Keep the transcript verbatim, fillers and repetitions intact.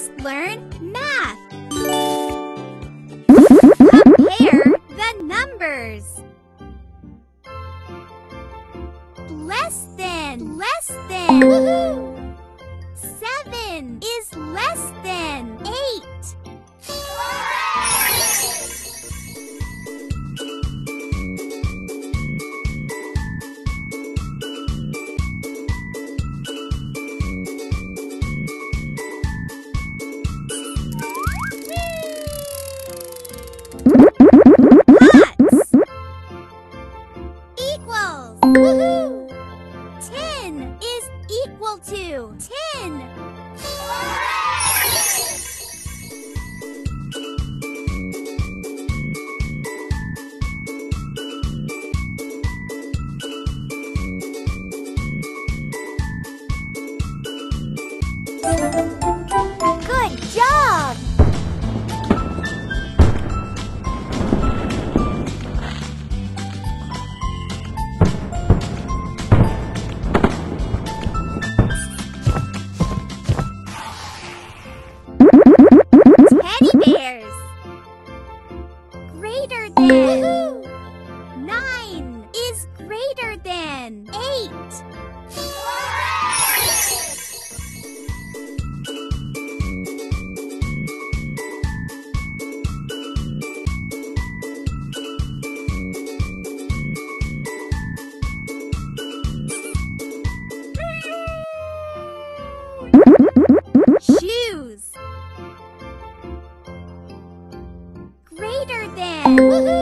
Let's learn math. Compare the numbers. Less than, less than. Woohoo! Seven is less than eight. Lots. Equals. Woohoo! Ten is equal to ten. Good job! Teddy bears. Greater than. Woohoo! Nine is greater than eight. Shoes. Greater than. Woohoo!